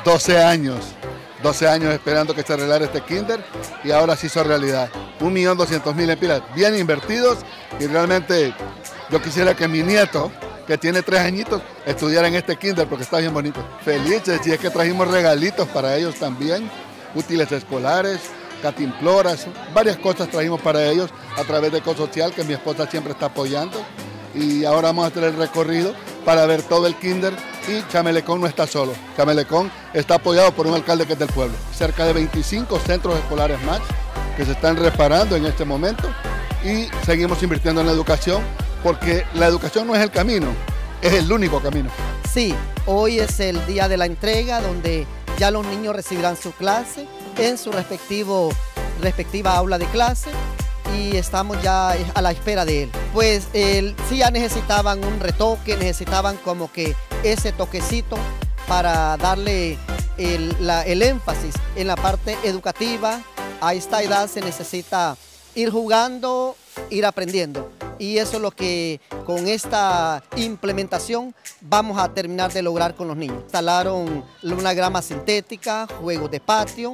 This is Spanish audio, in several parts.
12 años. 12 años esperando que se arreglara este kinder y ahora se hizo realidad. 1.200.000 empiras bien invertidos y realmente yo quisiera que mi nieto, que tiene 3 añitos, estudiara en este kinder porque está bien bonito. Felices, y es que trajimos regalitos para ellos también, útiles escolares, cantimploras, varias cosas trajimos para ellos a través de Ecosocial, que mi esposa siempre está apoyando. Y ahora vamos a hacer el recorrido para ver todo el kinder y Chamelecón no está solo. Chamelecón está apoyado por un alcalde que es del pueblo. Cerca de 25 centros escolares más que se están reparando en este momento y seguimos invirtiendo en la educación porque la educación no es el camino, es el único camino. Sí, hoy es el día de la entrega donde ya los niños recibirán su clase en su respectiva aula de clase y estamos ya a la espera de él. Pues sí ya necesitaban un retoque, necesitaban como que ese toquecito para darle el énfasis en la parte educativa. A esta edad se necesita ir jugando, ir aprendiendo. Y eso es lo que con esta implementación vamos a terminar de lograr con los niños. Instalaron una grama sintética, juegos de patio,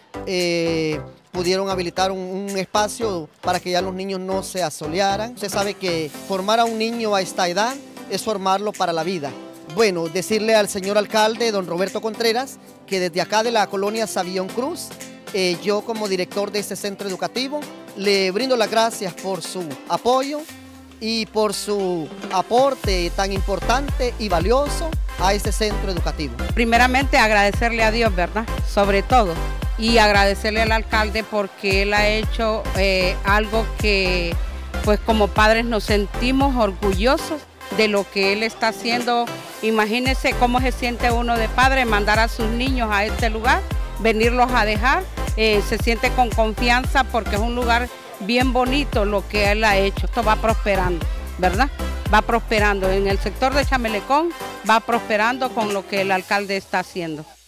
pudieron habilitar un espacio para que ya los niños no se asolearan. Usted sabe que formar a un niño a esta edad es formarlo para la vida. Bueno, decirle al señor alcalde, don Roberto Contreras, que desde acá de la colonia Sabión Cruz, yo como director de este centro educativo, le brindo las gracias por su apoyo y por su aporte tan importante y valioso a este centro educativo. Primeramente agradecerle a Dios, ¿verdad? Sobre todo. Y agradecerle al alcalde porque él ha hecho algo que pues como padres nos sentimos orgullosos de lo que él está haciendo. Imagínense cómo se siente uno de padre mandar a sus niños a este lugar, venirlos a dejar, se siente con confianza porque es un lugar bien bonito lo que él ha hecho. Esto va prosperando, ¿verdad? Va prosperando en el sector de Chamelecón, va prosperando con lo que el alcalde está haciendo.